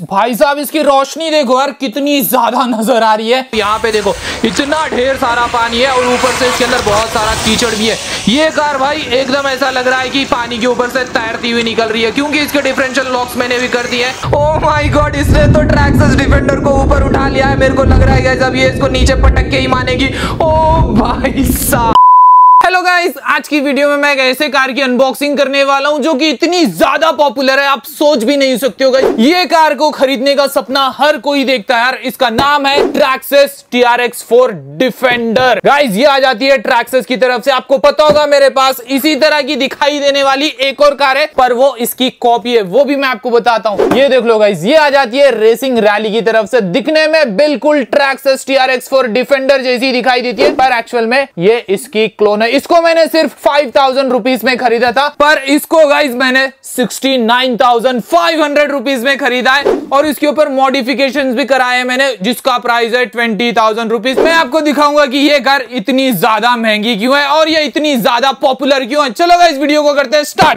भाई साहब इसकी रोशनी देखो यार कितनी ज्यादा नजर आ रही है। यहाँ पे देखो इतना ढेर सारा पानी है और ऊपर से इसके अंदर बहुत सारा कीचड़ भी है। ये कार भाई एकदम ऐसा लग रहा है कि पानी के ऊपर से तैरती हुई निकल रही है, क्योंकि इसके डिफरेंशियल लॉक्स मैंने भी कर दिए हैं। ओह माय गॉड, इसने तो ट्रैक्सस डिफेंडर को ऊपर उठा लिया है। मेरे को लग रहा है जब ये इसको नीचे पटक के ही मानेगी। ओह भाई साहब। हेलो गाइस, आज की वीडियो में मैं एक ऐसे कार की अनबॉक्सिंग करने वाला हूं जो कि इतनी ज्यादा पॉपुलर है आप सोच भी नहीं सकते हो गाइस। ये कार को खरीदने का सपना हर कोई देखता है यार। इसका नाम है ट्रैक्सस TRX4 डिफेंडर। गाइस ये आ जाती है ट्रैक्सस की तरफ से। आपको पता होगा मेरे पास इसी तरह की दिखाई देने वाली एक और कार है, पर वो इसकी कॉपी है, वो भी मैं आपको बताता हूं। ये देख लो गाइस, ये आ जाती है रेसिंग रैली की तरफ से। दिखने में बिल्कुल ट्रैक्सस TRX4 डिफेंडर जैसी दिखाई देती है, पर एक्चुअल में ये इसकी क्लोन है। इसको मैंने सिर्फ 5000 रुपीज में खरीदा था, पर इसको गाइस मैंने 69,500 रुपीज में खरीदा है और इसके ऊपर मॉडिफिकेशंस भी कराए हैं मैंने, जिसका प्राइस है 20,000 रुपीज। मैं आपको दिखाऊंगा कि ये कार इतनी ज्यादा महंगी क्यों है और ये इतनी ज्यादा पॉपुलर क्यों है। चलो गाइस वीडियो को करते हैं स्टार्ट।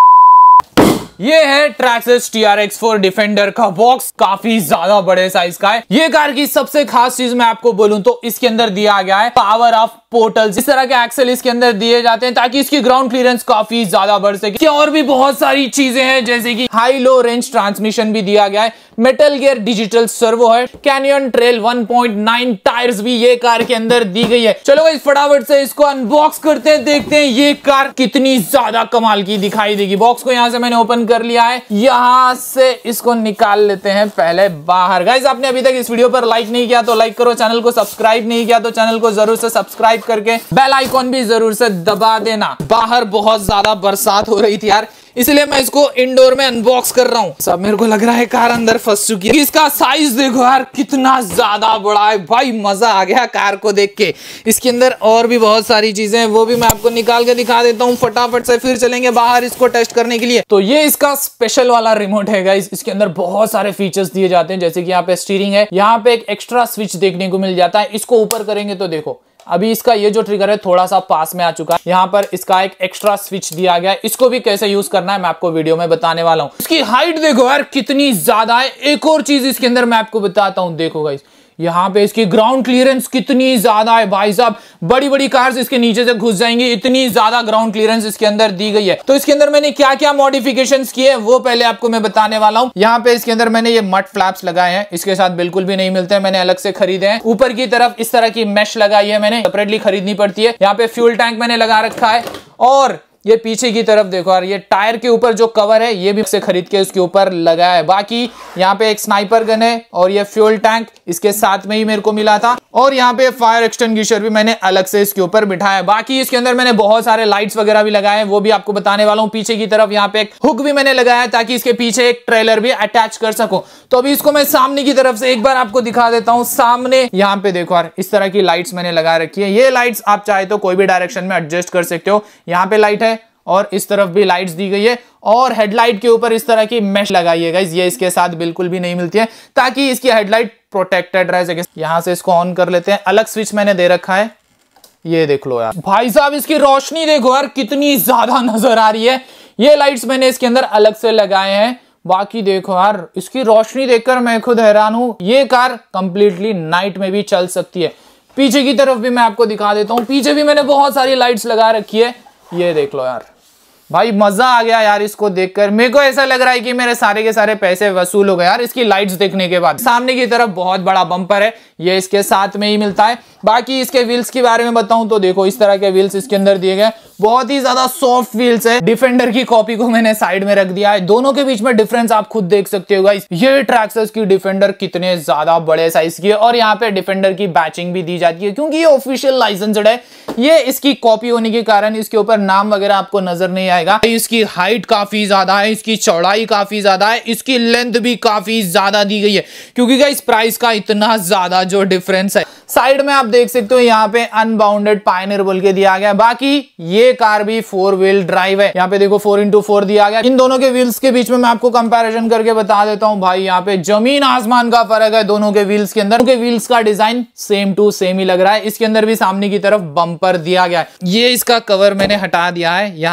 ये है ट्रैक्सस TRX4 डिफेंडर का बॉक्स, काफी ज्यादा बड़े साइज का है। ये कार की सबसे खास चीज मैं आपको बोलूं तो इसके अंदर दिया गया है पावर ऑफ पोर्टल्स। इस तरह के एक्सेल इसके अंदर दिए जाते हैं ताकि इसकी ग्राउंड क्लियरेंस काफी ज्यादा बढ़ सके। और भी बहुत सारी चीजें हैं जैसे कि हाई लो रेंज ट्रांसमिशन भी दिया गया है, मेटल गियर डिजिटल सर्वो है, कैनियन ट्रेल 1.9 टायर्स भी ये कार के अंदर दी गई है। चलो इस फटाफट से इसको अनबॉक्स करते हैं, देखते हैं ये कार कितनी ज्यादा कमाल की दिखाई देगी। बॉक्स को यहां से मैंने ओपन कर लिया है, यहां से इसको निकाल लेते हैं पहले बाहर। गाइस आपने अभी तक इस वीडियो पर लाइक नहीं किया तो लाइक करो, चैनल को सब्सक्राइब नहीं किया तो चैनल को जरूर से सब्सक्राइब करके बेल आइकॉन भी जरूर से दबा देना। बाहर बहुत ज्यादा बरसात हो रही थी यार, इसलिए मैं इसको इंडोर में अनबॉक्स कर रहा हूं। सब मेरे को लग रहा है कार अंदर फंस चुकी है। इसका साइज देखो यार कितना ज्यादा बड़ा है भाई, मजा आ गया कार को देख के। इसके अंदर और भी बहुत सारी चीजें हैं, वो भी मैं आपको निकाल के दिखा देता हूं फटाफट से, फिर चलेंगे बाहर इसको टेस्ट करने के लिए। तो ये इसका स्पेशल वाला रिमोट है गाइस। इसके अंदर बहुत सारे फीचर्स दिए जाते हैं, जैसे कि यहाँ पे स्टीयरिंग है, यहाँ पे एक एक्स्ट्रा स्विच देखने को मिल जाता है। इसको ऊपर करेंगे तो देखो अभी इसका ये जो ट्रिगर है थोड़ा सा पास में आ चुका है। यहाँ पर इसका एक एक्स्ट्रा स्विच दिया गया है, इसको भी कैसे यूज करना है मैं आपको वीडियो में बताने वाला हूँ। इसकी हाइट देखो यार कितनी ज्यादा है। एक और चीज इसके अंदर मैं आपको बताता हूँ, देखो गाइस यहाँ पे इसकी ग्राउंड क्लियरेंस कितनी ज्यादा है भाई साहब। बड़ी बड़ी कार्स इसके नीचे से घुस जाएंगी, इतनी ज्यादा ग्राउंड क्लियरेंस इसके अंदर दी गई है। तो इसके अंदर मैंने क्या क्या मॉडिफिकेशंस किए वो पहले आपको मैं बताने वाला हूं। यहाँ पे इसके अंदर मैंने ये मड फ्लैप्स लगाए हैं, इसके साथ बिल्कुल भी नहीं मिलते हैं, मैंने अलग से खरीदे हैं। ऊपर की तरफ इस तरह की मैश लगाई है, मैंने सेपरेटली खरीदनी पड़ती है। यहाँ पे फ्यूल टैंक मैंने लगा रखा है और ये पीछे की तरफ देखो यार, ये टायर के ऊपर जो कवर है ये भी से खरीद के उसके ऊपर लगाया है। बाकी यहाँ पे एक स्नाइपर गन है और ये फ्यूल टैंक इसके साथ में ही मेरे को मिला था, और यहाँ पे फायर एक्सटिंग्विशर भी मैंने अलग से इसके ऊपर बिठाया। बाकी इसके अंदर मैंने बहुत सारे लाइट्स वगैरह भी लगाए हैं, वो भी आपको बताने वाला हूँ। पीछे की तरफ यहाँ पे एक हुक भी मैंने लगाया है ताकि इसके पीछे एक ट्रेलर भी अटैच कर सकूं। तो अभी इसको मैं सामने की तरफ से एक बार आपको दिखा देता हूँ। सामने यहाँ पे देखो यार इस तरह की लाइट्स मैंने लगा रखी है। ये लाइट्स आप चाहे तो कोई भी डायरेक्शन में एडजस्ट कर सकते हो। यहाँ पे लाइट है और इस तरफ भी लाइट्स दी गई है, और हेडलाइट के ऊपर इस तरह की मैश लगाई है गाइस। ये इसके साथ बिल्कुल भी नहीं मिलती है ताकि इसकी हेडलाइट प्रोटेक्टेड रह सके। यहां से इसको ऑन कर लेते हैं, अलग स्विच मैंने दे रखा है, ये देख लो यार भाई साहब इसकी रोशनी देखो यार कितनी ज्यादा नजर आ रही है। ये लाइट्स मैंने इसके अंदर अलग से लगाए हैं। बाकी देखो यार इसकी रोशनी देखकर मैं खुद हैरान हूं। ये कार कंप्लीटली नाइट में भी चल सकती है। पीछे की तरफ भी मैं आपको दिखा देता हूं, पीछे भी मैंने बहुत सारी लाइट्स लगा रखी है, ये देख लो यार भाई मजा आ गया यार इसको देखकर। मेरे को ऐसा लग रहा है कि मेरे सारे के सारे पैसे वसूल हो गए यार इसकी लाइट्स देखने के बाद। सामने की तरफ बहुत बड़ा बम्पर है, ये इसके साथ में ही मिलता है। बाकी इसके व्हील्स के बारे में बताऊं तो देखो इस तरह के व्हील्स इसके अंदर दिए गए, बहुत ही ज्यादा सॉफ्ट व्हील्स है। डिफेंडर की कॉपी को मैंने साइड में रख दिया है, दोनों के बीच में डिफरेंस आप खुद देख सकते हो गाइस। ये ट्रैक्सस की डिफेंडर कितने ज्यादा बड़े साइज की है, और यहाँ पे डिफेंडर की बैचिंग भी दी जाती है क्योंकि ये ऑफिशियल लाइसेंस्ड है। ये इसकी कॉपी होने के कारण इसके ऊपर नाम वगैरह आपको नजर नहीं आएगा। इसकी हाइट काफी ज्यादा है, इसकी चौड़ाई काफी ज्यादा है, इसकी लेंथ भी काफी ज्यादा दी गई है क्योंकि गाइस प्राइस का इतना ज्यादा जो डिफरेंस है। साइड में आप देख सकते हो यहाँ पे अनबाउंडेड पायनियर बोल के दिया गया। बाकी ये कार भी 4 व्हील ड्राइव है, यहाँ पे देखो 4x4 दिया गया। इन दोनों के व्हील्स के बीच में मैं आपको कंपैरिजन करके बता देता हूँ भाई, यहाँ पे जमीन आसमान का फर्क है दोनों के व्हील्स के अंदर। उनके व्हील्स का डिजाइन सेम टू सेम ही लग रहा है। इसके अंदर भी सामने की तरफ बम्पर दिया गया है। ये इसका कवर मैंने हटा दिया है, यहाँ पे इसका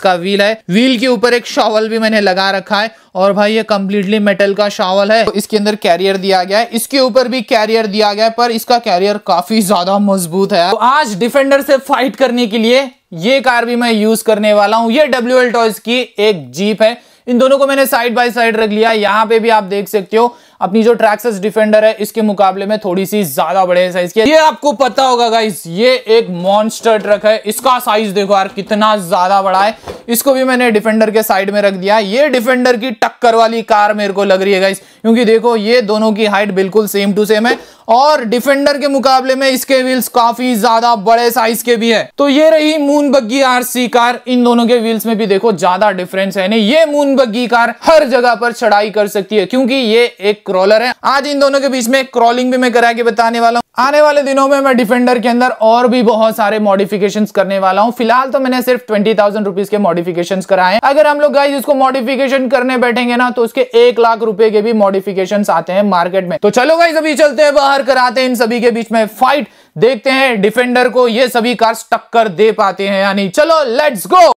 इसका व्हील है। व्हील के ऊपर एक शॉवल भी मैंने लगा रखा है और भाई ये कंप्लीटली मेटल का शॉवल है। तो इसके अंदर कैरियर दिया गया है, इसके ऊपर भी कैरियर दिया गया है, पर इसका कैरियर काफी ज्यादा मजबूत है। तो आज डिफेंडर से फाइट करने के लिए ये कार भी मैं यूज करने वाला हूं। ये WL टॉयज की एक जीप है। इन दोनों को मैंने साइड बाय साइड रख लिया। यहाँ पे भी आप देख सकते हो अपनी जो ट्रैक्सस डिफेंडर है इसके मुकाबले में थोड़ी सी ज्यादा बड़े साइज की है। ये आपको पता होगा गाइस, ये एक मॉन्स्टर ट्रक है। इसका साइज देखो यार कितना ज्यादा बड़ा है। इसको भी मैंने डिफेंडर के साइड में रख दिया। ये डिफेंडर की टक्कर वाली कार मेरे को लग रही है गाइस, क्योंकि देखो ये दोनों की हाइट बिल्कुल सेम टू सेम है और डिफेंडर के मुकाबले में इसके व्हील्स काफी ज्यादा बड़े साइज के भी है। तो ये रही मून बग्गी RC कार। इन दोनों के व्हील्स में भी देखो ज्यादा डिफरेंस है नहीं। ये मून बग्गी कार हर जगह पर चढ़ाई कर सकती है क्योंकि ये एक क्रॉलर है। आज इन दोनों के बीच में क्रॉलिंग भी मैं करा के बताने वाला हूं। आने वाले दिनों में मैं डिफेंडर के अंदर और भी बहुत सारे मॉडिफिकेशंस करने वाला हूं। फिलहाल तो मैंने सिर्फ 20,000 रुपीज के मॉडिफिकेशंस कराए हैं। अगर हम लोग गाइस इसको मॉडिफिकेशन करने बैठेंगे ना तो उसके 1 लाख रुपए के भी मॉडिफिकेशंस आते हैं मार्केट में। तो चलो गाइस अभी चलते हैं बाहर, कराते हैं इन सभी के बीच में फाइट। देखते हैं डिफेंडर को ये सभी कार्स टक्कर दे पाते हैं या नहीं। चलो लेट्स गो।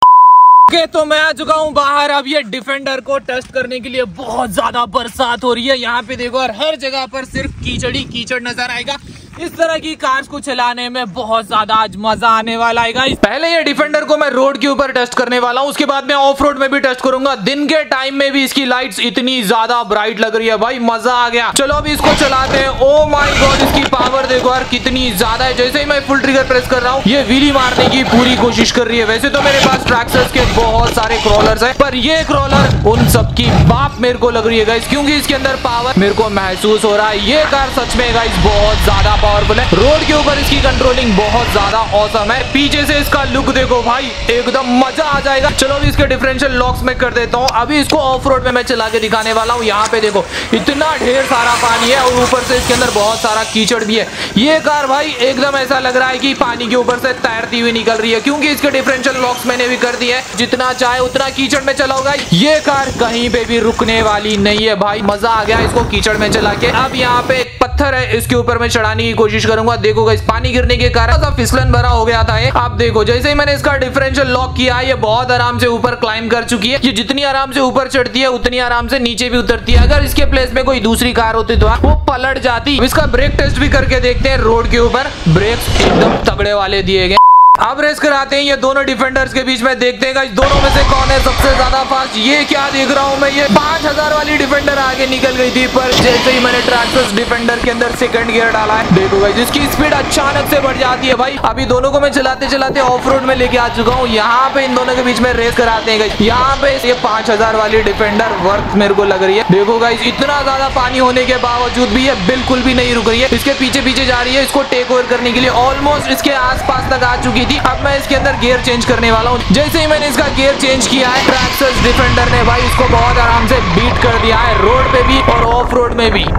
तो मैं आ चुका हूं बाहर। अब ये डिफेंडर को टेस्ट करने के लिए बहुत ज्यादा बरसात हो रही है। यहाँ पे देखो और हर जगह पर सिर्फ कीचड़ ही कीचड़ नजर आएगा। इस तरह की कार्स को चलाने में बहुत ज्यादा आज मजा आने वाला है गाइस। पहले ये डिफेंडर को मैं रोड के ऊपर टेस्ट करने वाला हूँ, उसके बाद मैं ऑफ रोड में भी टेस्ट करूंगा। दिन के टाइम में भी इसकी लाइट्स इतनी ज्यादा ब्राइट लग रही है भाई, मजा आ गया। चलो अभी इसको चलाते हैं। ओ माय गॉड, इसकी पावर देखो यार कितनी ज्यादा है। जैसे ही मैं फुल ट्रिगर प्रेस कर रहा हूँ ये व्हीली मारने की पूरी कोशिश कर रही है। वैसे तो मेरे पास ट्रैक्सस के बहुत सारे क्रॉलर्स है, पर ये क्रॉलर उन सब की बाप मेरे को लग रही है गाइस, क्योंकि इसके अंदर पावर मेरे को महसूस हो रहा है। ये कार सच में गाइस बहुत ज्यादा पावरफुल है। रोड के ऊपर इसकी कंट्रोलिंग बहुत ज्यादा औसम है। पीछे से इसका लुक देखो भाई, एकदम मजा आ जाएगा। चलो अभी इसके डिफरेंशियल लॉक्स में कर देता हूँ। अभी इसको ऑफ रोड में मैं चला के दिखाने वाला हूँ। यहाँ पे देखो इतना ढेर सारा पानी है और ऊपर से इसके अंदर बहुत सारा कीचड़ भी है। ये कार भाई एकदम ऐसा लग रहा है कि पानी के ऊपर से तैरती हुई निकल रही है, क्योंकि इसके डिफरेंशियल लॉक्स मैंने भी कर दिए है। जितना चाहे उतना कीचड़ में चलाओगा, ये कार कहीं पे भी रुकने वाली नहीं है भाई। मजा आ गया इसको कीचड़ में चला के। अब यहाँ पे एक पत्थर है, इसके ऊपर मैं चढ़ाने की कोशिश करूंगा। देखो गाइस पानी गिरने के कारण फिसलन भरा हो गया था ये। आप देखो जैसे ही मैंने इसका डिफरेंशियल लॉक किया है ये बहुत आराम से ऊपर क्लाइंब कर चुकी है। ये जितनी आराम से ऊपर चढ़ती है उतनी आराम से नीचे भी उतरती है। अगर इसके प्लेस में कोई दूसरी कार होती तो वो पलट जाती। इसका ब्रेक टेस्ट भी करके देखते हैं। रोड के ऊपर ब्रेक्स एकदम तगड़े वाले दिए गए। अब रेस कराते हैं ये दोनों डिफेंडर्स के बीच में। देखते हैं इस दोनों में से कौन है सबसे ज्यादा फास्ट। ये क्या देख रहा हूं मैं, ये 5000 वाली डिफेंडर आगे निकल गई थी, पर जैसे ही मैंने ट्रैक्सस डिफेंडर के अंदर सेकंड गियर डाला है देखो गाइस इसकी स्पीड अचानक से बढ़ जाती है भाई। अभी दोनों को मैं चलाते चलाते ऑफ रोड में लेके आ चुका हूँ। यहाँ पे इन दोनों के बीच में रेस कराते हैं गाइस। यहाँ पे ये 5000 वाली डिफेंडर वर्थ मेरे को लग रही है। देखो गाइस इतना ज्यादा पानी होने के बावजूद भी ये बिल्कुल भी नहीं रुक रही है, इसके पीछे पीछे जा रही है। इसको टेक ओवर करने के लिए ऑलमोस्ट इसके आसपास तक आ चुकी थी। अब मैं इसके अंदर गियर चेंज करने वाला हूँ। जैसे ही मैंने इसका गियर चेंज किया है ट्रैक्सस डिफेंडर ने भाई इसको बहुत आराम से बीट कर दिया है, रोड पे भी और ऑफ रोड में भी।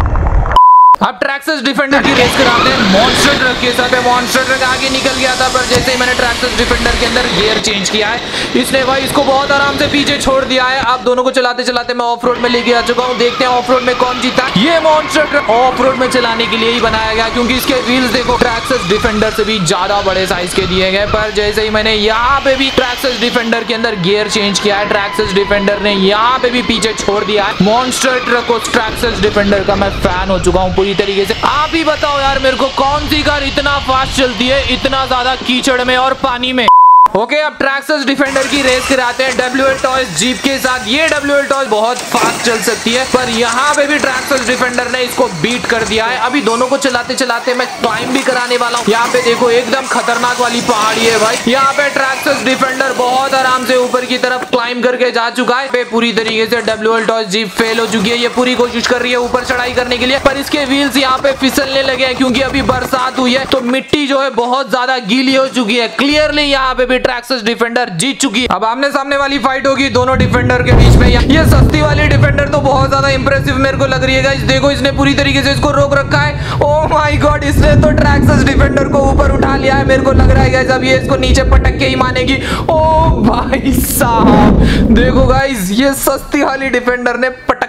अब ट्रैक्सस डिफेंडर की रेस कराते हैं मॉन्स्टर ट्रक के साथ। मॉन्स्टर ट्रक आगे निकल गया था, पर जैसे ही मैंने ट्रैक्सस डिफेंडर के अंदर गियर चेंज किया है इसने भाई इसको बहुत आराम से पीछे छोड़ दिया है। अब दोनों को चलाते चलाते मैं ऑफ रोड में लेके आ चुका हूँ। देखते हैं ऑफ रोड में कौन जीता। ये मॉन्स्टर ट्रक ऑफ रोड में चलाने के लिए ही बनाया गया, क्योंकि इसके व्हील्स देखो ट्रैक्सस डिफेंडर से भी ज्यादा बड़े साइज के दिए गए। पर जैसे ही मैंने यहाँ पे भी ट्रैक्सस डिफेंडर के अंदर गियर चेंज किया है ट्रैक्सस डिफेंडर ने यहाँ पे भी पीछे छोड़ दिया है। मॉन्स्टर ट्रक और ट्रैक्सस डिफेंडर का मैं फैन हो चुका हूँ पूरी तरीके से। आप ही बताओ यार मेरे को कौन सी कार इतना फास्ट चलती है इतना ज्यादा कीचड़ में और पानी में। ओके अब ट्रैक्सस डिफेंडर की रेस कराते हैं WL टॉयज जीप के साथ। ये WL टॉयज बहुत फास्ट चल सकती है, पर यहाँ पे भी ट्रैक्सस डिफेंडर ने इसको बीट कर दिया है। अभी दोनों को चलाते चलाते मैं क्लाइंब भी कराने वाला हूँ। यहाँ पे देखो एकदम खतरनाक वाली पहाड़ी है भाई। यहाँ पे ट्रैक्सस डिफेंडर बहुत आराम से ऊपर की तरफ क्लाइंब करके जा चुका है। पूरी तरीके से WL टॉयज जीप फेल हो चुकी है। ये पूरी कोशिश कर रही है ऊपर चढ़ाई करने के लिए, पर इसके व्हील्स यहाँ पे फिसलने लगे हैं, क्योंकि अभी बरसात हुई है तो मिट्टी जो है बहुत ज्यादा गीली हो चुकी है। क्लियरली यहाँ पे भी ट्रैक्सस डिफेंडर जीत चुकी है। अब आमने सामने वाली फाइट होगी दोनों डिफेंडर के बीच में। ये सस्ती वाली डिफेंडर तो बहुत ज्यादा इंप्रेसिव मेरे को लग रही है गाइस। देखो इसने पूरी तरीके से इसको रोक रखा है। ओह माय गॉड, इसने तो ट्रैक्सस डिफेंडर को ऊपर उठा लिया है। मेरे को लग रहा है गाइस अब ये इसको नीचे पटक के ही मानेगी। ओ भाई साहब देखो गाइस ये सस्ती वाली डिफेंडर ने पटक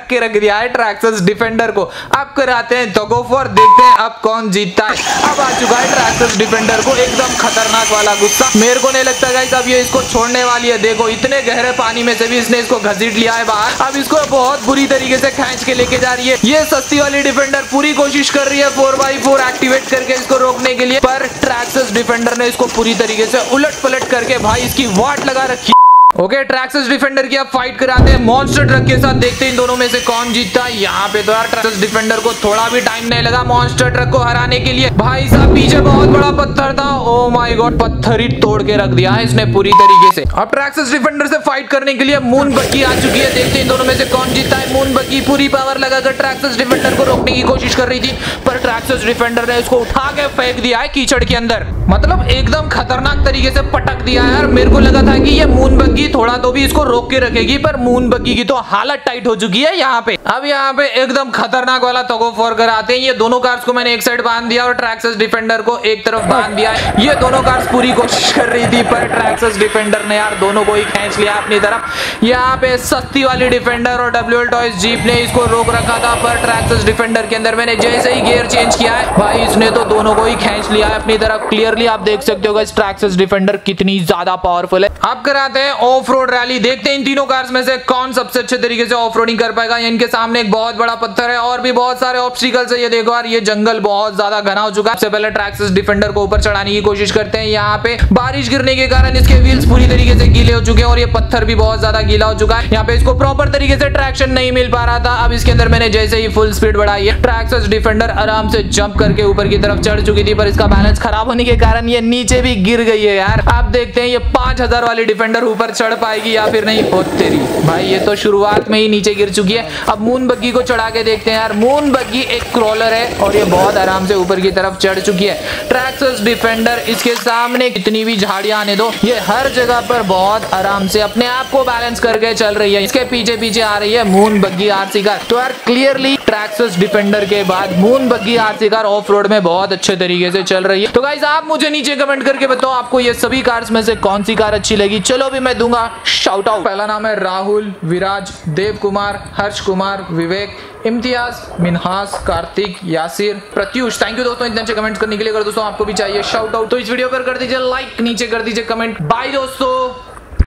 पटक के रख दिया है ट्रैक्सस डिफेंडर को। अब कराते हैं टग ऑफ वॉर, देखते हैं अब कौन जीतता है। अब आ चुका है ट्रैक्सस डिफेंडर को एकदम खतरनाक वाला गुस्सा। मेरे को नहीं लगता गाइस अब ये इसको छोड़ने वाली है। देखो इतने गहरे पानी में से भी इसने इसको घसीट लिया है बाहर। अब इसको बहुत बुरी तरीके से खींच के लेके जा रही है। ये सस्ती वाली डिफेंडर पूरी कोशिश कर रही है 4x4 एक्टिवेट करके इसको रोकने के लिए, पर ट्रैक्सस डिफेंडर ने इसको पूरी तरीके से उलट पलट करके भाई इसकी वाट लगा रखी। ओके, ट्रैक्सस डिफेंडर की अब फाइट कराते हैं मॉन्स्टर ट्रक के साथ, देखते हैं इन दोनों में से कौन जीतता है। यहाँ पे तो यार ट्रैक्सस डिफेंडर को थोड़ा भी टाइम नहीं लगा मॉन्स्टर ट्रक को हराने के लिए। भाई साहब पीछे बहुत बड़ा पत्थर था, ओ माय गॉड, पत्थर ही तोड़ के रख दिया है इसने पूरी तरीके से। अब ट्रैक्सस डिफेंडर से फाइट करने के लिए मून बग्गी आ चुकी है, देखते हैं इन दोनों में से कौन जीतता है। मून बग्गी पूरी पावर लगाकर ट्रैक्सस डिफेंडर को रोकने की कोशिश कर रही थी, पर ट्रैक्सस डिफेंडर ने उसको उठा के फेंक दिया है कीचड़ के अंदर। मतलब एकदम खतरनाक तरीके से पटक दिया है यार। मेरे को लगा था कि ये मून बग्गी थोड़ा तो भी इसको रोक के रखेगी, पर मून बग्गी की तो हालत टाइट हो चुकी है यहाँ पे। अब यहाँ पे एकदम खतरनाक वाला टग ऑफ वॉर कराते हैं। ये दोनों कार्स को मैंने एक साइड बांध दिया और ट्रैक्सस डिफेंडर को एक तरफ बांध दिया है। ये दोनों कार्स पूरी कोशिश कर रही थी, पर ट्रैक्सस डिफेंडर ने यार दोनों को ही खींच लिया अपनी तरफ। यहाँ पे सस्ती वाली डिफेंडर और WL टॉयज जीप ने इसको रोक रखा था, पर ट्रैक्सस डिफेंडर के अंदर मैंने जैसे ही गियर चेंज किया है भाई इसने तो दोनों को ही खींच लिया है अपनी तरफ। क्लियरली आप देख सकते हो गाइस ट्रैक्सस डिफेंडर कितनी ज्यादा पावरफुल है। अब कराते हैं ऑफ रोड रैली, देखते हैं इन तीनों कार्स में से कौन सबसे अच्छे तरीके से ऑफ रोडिंग कर पाएगा। इनके सामने एक बहुत बड़ा पत्थर है और भी बहुत सारे ऑब्स्टिकल्स है। ये देखो यार ये जंगल बहुत ज्यादा घना हो चुका है। सबसे पहले ट्रैक्सस डिफेंडर को ऊपर चढ़ाने की कोशिश करते हैं। यहाँ पे बारिश गिरने के कारण इसके व्हील्स पूरी तरीके से गीले हो चुके हैं और ये पत्थर भी बहुत ज्यादा गीला हो चुका है। यहाँ पे इसको प्रॉपर तरीके से ट्रैक्शन नहीं मिल पा रहा था। अब इसके अंदर मैंने जैसे ही फुल स्पीड बढ़ाई है ट्रैक्सस डिफेंडर आराम से जंप करके ऊपर की तरफ चढ़ चुकी थी, पर इसका बैलेंस खराब होने के कारण ये नीचे भी गिर गई है यार। आप देखते हैं ये 5000 वाली डिफेंडर ऊपर चढ़ पाएगी या फिर नहीं। हो तेरी भाई ये तो शुरुआत में ही नीचे गिर चुकी है। अब मून बग्गी को चढ़ा के देखते हैं यार। मून बग्गी एक क्रॉलर है और ये बहुत आराम से ऊपर की तरफ चढ़ चुकी है। ट्रैक्सस डिफेंडर इसके सामने कितनी भी झाड़ियां आने दो, ये हर जगह पर बहुत आराम से अपने आप को बैलेंस करके चल रही है। इसके पीछे पीछे आ रही है मून बग्गी आरसी कार। तो यार क्लियरली ट्रैक्सस डिफेंडर के बाद moon buggy RC car off road में बहुत अच्छे तरीके से चल रही है। तो गाइस आप मुझे नीचे कमेंट करके बताओ आपको ये सभी कार्स में से कौन सी कार अच्छी लगी। चलो भी मैं दूंगा शाउट आउट। पहला नाम है राहुल, विराज, देव कुमार, हर्ष कुमार, विवेक, इम्तियाज, मिनहास, कार्तिक, यासिर, प्रत्युष। थैंक यू दोस्तों इतने अच्छे कमेंट्स करने के लिए। अगर दोस्तों आपको भी चाहिए शाउट आउट तो इस वीडियो पर कर दीजिए लाइक, नीचे कर दीजिए कमेंट। बाय दोस्तों।